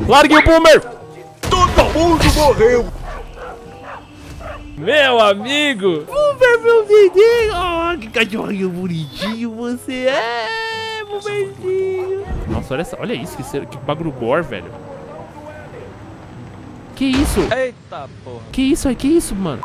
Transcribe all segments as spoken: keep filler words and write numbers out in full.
Largue o Boomer! Todo mundo morreu! Meu amigo! Boomer, meu bebê! Oh, que cachorrinho bonitinho você é, Boomerzinho! Nossa, olha, essa, olha isso, que, ser, que bagulho gore, velho. Que isso? Eita porra! Que isso aí? Que isso, mano?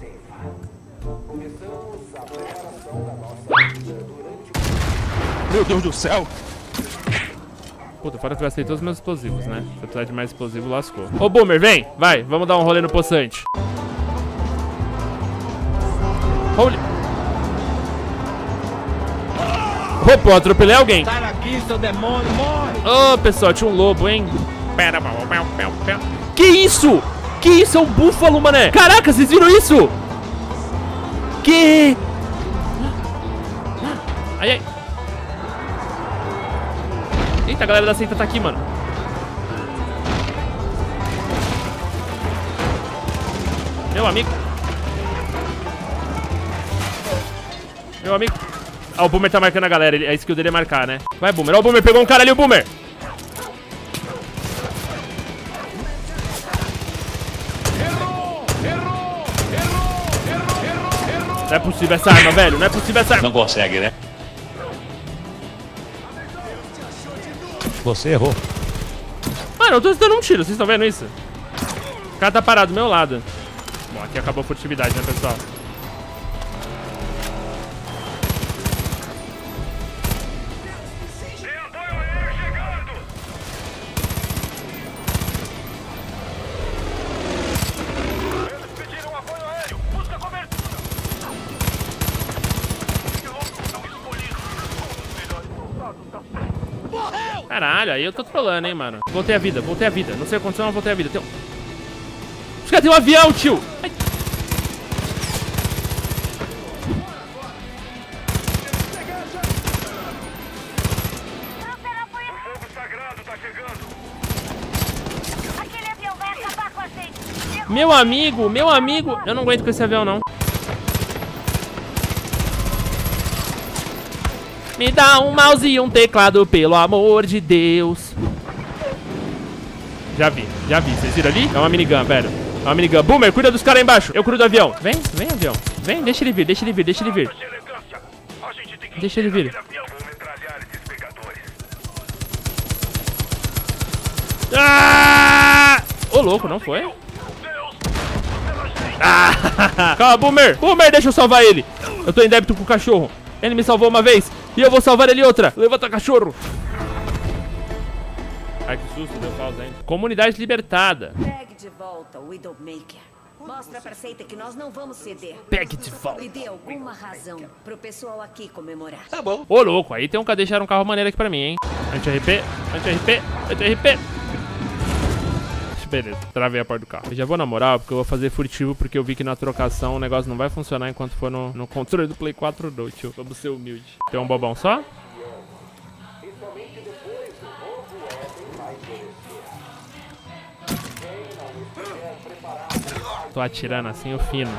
Meu Deus do céu! Puta, fora que eu gastei todos os meus explosivos, né? Se eu precisar de mais explosivo, lascou. Ô, Boomer, vem! Vai, vamos dar um rolê no poçante. Holy... Opa, eu atropelei alguém. Sai daqui, seu demônio, morre! Ô, oh, pessoal, tinha um lobo, hein? Que isso? Que isso? É um búfalo, mané! Caraca, vocês viram isso? Que... Ai, ai. Eita, a galera da seita tá aqui, mano. Meu amigo. Meu amigo. Ah, o Boomer tá marcando a galera. A skill dele é marcar, né? Vai, Boomer. Ó, o Boomer pegou um cara ali, o Boomer. Errou! Errou! Errou! Errou! Errou! Não é possível essa arma, velho. Não é possível essa arma. Não consegue, né? Você errou. Mano, eu tô dando um tiro. Vocês estão vendo isso? O cara tá parado do meu lado. Bom, aqui acabou a furtividade, né, pessoal? Caralho, aí eu tô trolando, hein, mano. Voltei a vida, voltei a vida. Não sei o que aconteceu, mas voltei a vida. Tem um... Os caras tem um avião, tio! Ai. Meu amigo, meu amigo. Eu não aguento com esse avião, não. Me dá um mouse e um teclado, pelo amor de Deus. Já vi, já vi. Vocês viram ali? É uma minigun, velho. É uma minigun. Boomer, cuida dos caras aí embaixo. Eu cuido do avião. Vem, vem, avião. Vem, deixa ele vir, deixa ele vir, deixa ele vir. Deixa ele vir. Ah! Ô, louco, não foi? Ah! Calma, Boomer. Boomer, deixa eu salvar ele. Eu tô em débito com o cachorro. Ele me salvou uma vez e eu vou salvar ele outra. Levanta, cachorro. Ai, que susto, deu pausa ainda. Comunidade libertada. Pegue de volta o Widowmaker. Mostra pra seita que nós não vamos ceder. Pegue de volta. E dê alguma razão pro pessoal aqui comemorar. Tá bom. Ô, louco, aí tem um que deixaram um carro maneiro aqui pra mim, hein? Anti-R P, anti-R P, anti-R P. Beleza, travei a porta do carro. Eu já vou na moral, porque eu vou fazer furtivo, porque eu vi que na trocação o negócio não vai funcionar enquanto for no, no controle do Play quatro não, tio. Vamos ser humilde. Tem um bobão só? Tô atirando assim, o fino.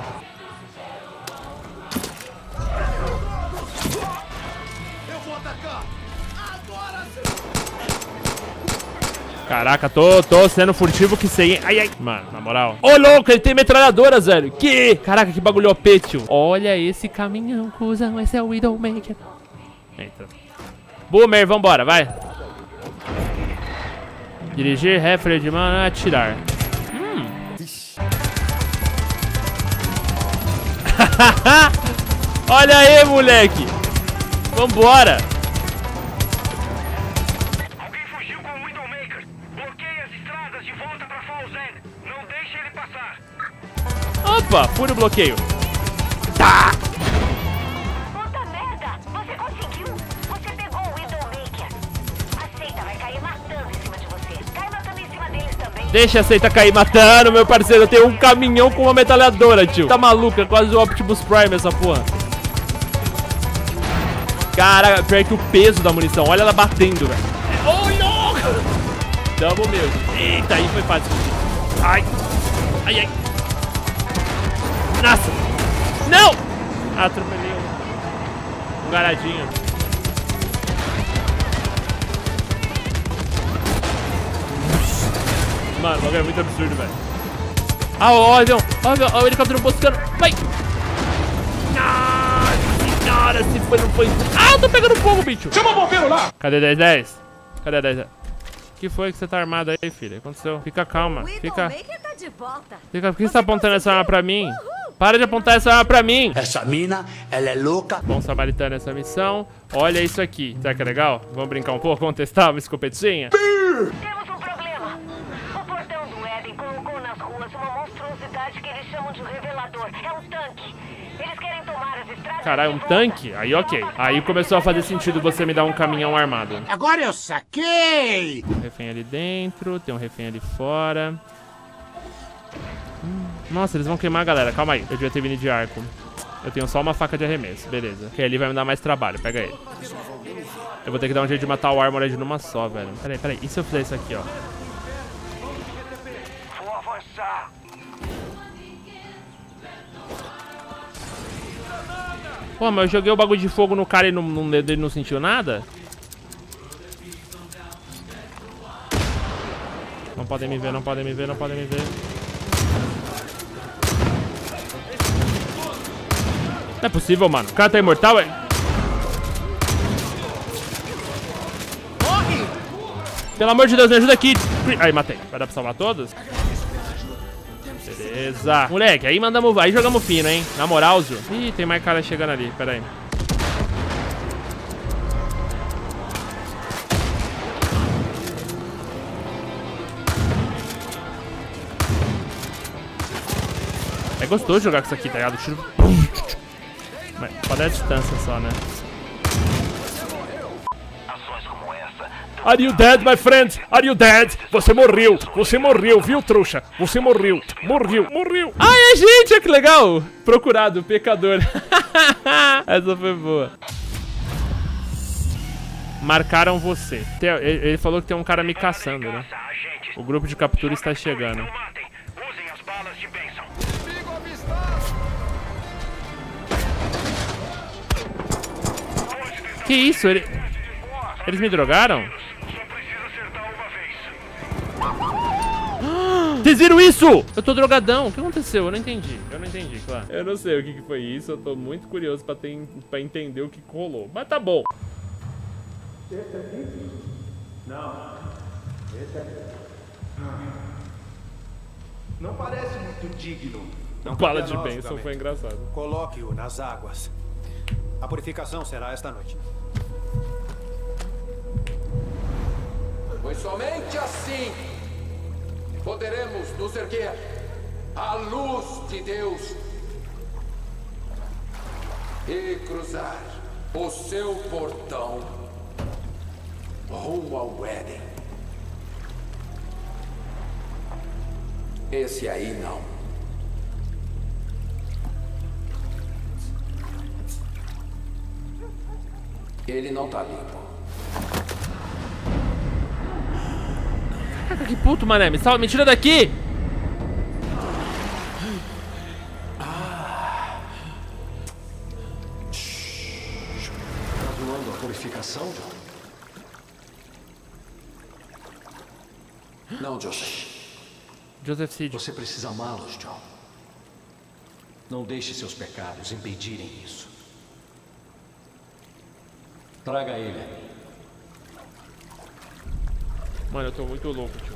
Eu vou atacar! Agora sim! Caraca, tô, tô sendo furtivo que sei, hein? Ai, ai. Mano, na moral. Ô, louco, ele tem metralhadoras, velho. Que? Caraca, que bagulho O P, tio. Olha esse caminhão, cuzão. Esse é o Widowmaker. Eita. Boomer, vambora, vai. Dirigir, refre de mano, atirar. Hum. Olha aí, moleque. Vambora. Opa, fura o bloqueio. Tá. Puta merda! Você conseguiu! Você pegou o Widowmaker! A seita vai cair matando em cima de você. Cai matando em cima deles também. Deixa a seita cair matando, meu parceiro. Eu tenho um caminhão com uma metralhadora, tio. Tá maluca? Quase o Optimus Prime essa porra. Cara, pior que o peso da munição. Olha ela batendo, velho. Oh, louco! Tamo mesmo. Eita, aí foi fácil. Ai. Ai, ai. Nossa! Não! Ah, atropelei um, um garadinho. Mano, o bagulho é muito absurdo, velho. Ah, ó, ó, ó, ó, o helicóptero buscando. Vai! Nossa senhora, se foi, não foi. Ah, eu tô pegando fogo, bicho. Chama o bombeiro lá! Cadê dez dez? Cadê dez dez? O que foi que você tá armado aí, filho? O que aconteceu? Fica calma. Fica. Tá de volta. Fica. Por que você tá apontando essa arma pra mim? Para de apontar essa arma pra mim. Essa mina, ela é louca. Bom samaritano essa missão. Olha isso aqui. Será que é legal? Vamos brincar um pouco? Vamos testar uma escopetinha? Temos um problema. O portão do Éden colocou nas ruas uma monstruosidade que eles chamam de revelador. É um tanque. Eles querem tomar as estradas. Caralho, um tanque? Aí ok. Aí começou a fazer sentido você me dar um caminhão armado. Agora eu saquei! Tem um refém ali dentro, tem um refém ali fora. Hum, nossa, eles vão queimar a galera. Calma aí, eu devia ter vindo de arco. Eu tenho só uma faca de arremesso, beleza. Que ali vai me dar mais trabalho, pega ele. Eu vou ter que dar um jeito de matar o Armored numa só, velho. Peraí, peraí, e se eu fizer isso aqui, ó? Vou avançar. Pô, mas eu joguei o bagulho de fogo no cara e não, não, ele não sentiu nada? Não podem me ver, não podem me ver, não podem me ver. Não é possível, mano. O cara tá imortal, é? Morre! Pelo amor de Deus, me ajuda aqui. Aí, matei. Vai dar pra salvar todos? Beleza. Moleque, aí mandamos... Aí jogamos fino, hein? Na moral, Zio. Ih, tem mais cara chegando ali. Pera aí. É gostoso jogar com isso aqui, tá ligado? Tiro... Mas pode dar a distância só, né? Ações como essa. Are you dead, my friend? Are you dead? Você morreu. Você morreu, viu, trouxa? Você morreu. Morreu. Morreu. Ai, é gente, que legal. Procurado, pecador. Essa foi boa. Marcaram você. Tem, ele, ele falou que tem um cara me caçando, né? O grupo de captura está chegando. Usem as balas de bênção. Perigo avistado! Que isso? Ele... Eles me drogaram? Só precisa acertar uma vez. Vocês viram isso? Eu tô drogadão. O que aconteceu? Eu não entendi. Eu não entendi, claro. Eu não sei o que, que foi isso. Eu tô muito curioso pra, ter, pra entender o que rolou. Mas tá bom. Esse aqui? Não. Esse aqui. Não parece muito digno. Não Bala de bênção foi engraçado. Coloque-o nas águas. A purificação será esta noite. Pois somente assim poderemos nos erguer à luz de Deus e cruzar o seu portão rumo ao Éden. Esse aí não. Ele não tá limpo. Caraca, que puto, mané. Me salva, me tira daqui! Graduando a purificação, John? Não, Joseph. Joseph Seed. Você precisa amá-los, John. Não deixe seus pecados impedirem isso. Traga ele. Mano, eu tô muito louco, tio.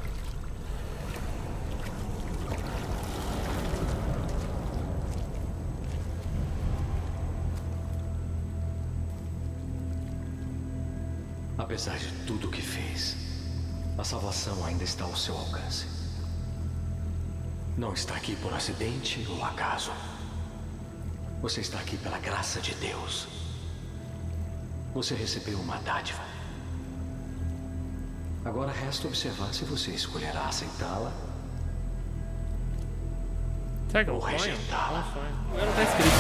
Apesar de tudo o que fez, a salvação ainda está ao seu alcance. Não está aqui por acidente ou acaso. Você está aqui pela graça de Deus. Você recebeu uma dádiva. Agora resta observar se você escolherá aceitá-la Será que é um ou sonho? rejeitá-la. É um sonho. Agora não tá escrito.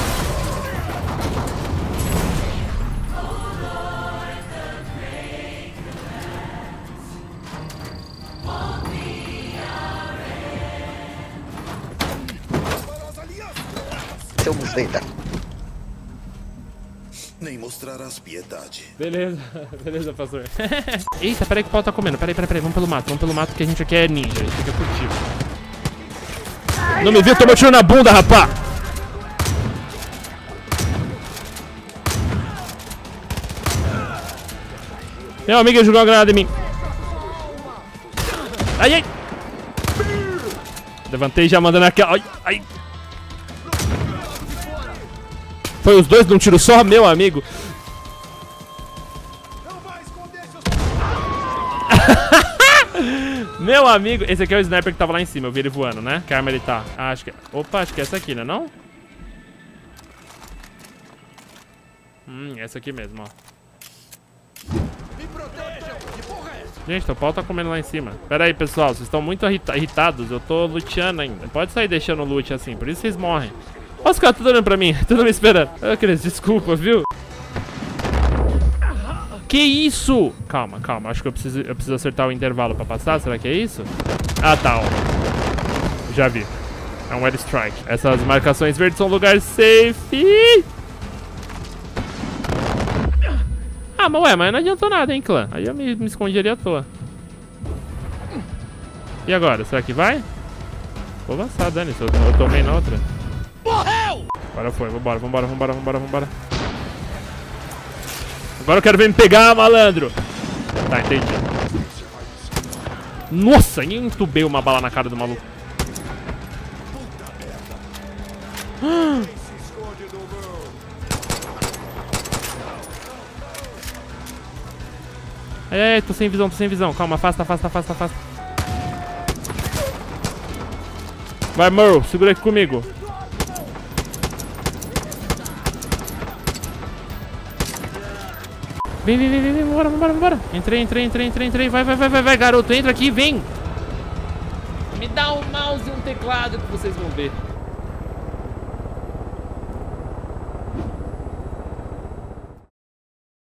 Seu bufeta. Nem mostrarás piedade. Beleza, beleza, pastor. Eita, peraí que o pau tá comendo. Peraí, peraí, peraí. Vamos pelo mato, vamos pelo mato que a gente aqui é ninja. A gente fica furtivo. Não me viu, tomou tiro na bunda, rapá! Meu amigo jogou uma granada em mim. Ai, ai! Levantei já mandando aquela. Ai, ai! Foi os dois num tiro só, meu amigo. Não vai esconder seus... Meu amigo, esse aqui é o sniper que tava lá em cima. Eu vi ele voando, né? Que arma ele tá? Ah, acho que é... Opa, acho que é essa aqui, né não? Hum, essa aqui mesmo, ó. Me protejam! Que porra é essa? Gente, o pau tá comendo lá em cima. Pera aí, pessoal, vocês estão muito irrita irritados. Eu tô luteando ainda. Pode sair deixando o loot assim, por isso vocês morrem. Olha os caras tudo olhando pra mim, tudo me esperando. Ô, Cris, desculpa, viu? Que isso? Calma, calma, acho que eu preciso, eu preciso acertar o intervalo pra passar. Será que é isso? Ah, tá, ó. Já vi. É um airstrike. Essas marcações verdes são lugar safe. Ah, mas ué, mas não adiantou nada, hein, clã. Aí eu me, me escondi ali à toa. E agora? Será que vai? Vou avançar, dane-se. Eu, eu tomei na outra. Morreu! Agora foi, vambora, vambora, vambora, vambora, vambora. Agora eu quero ver me pegar, malandro. Tá, entendi. Nossa, nem entubei uma bala na cara do maluco. É, tô sem visão, tô sem visão. Calma, afasta, afasta, afasta, afasta. Vai, Merle, segura aqui comigo. Vem, vem, vem, vem, vem, vambora, vambora, vambora. Entrei, entrei, entrei, entrei, entrei. Vai, vai, vai, vai, vai, garoto. Entra aqui, vem. Me dá um mouse e um teclado que vocês vão ver.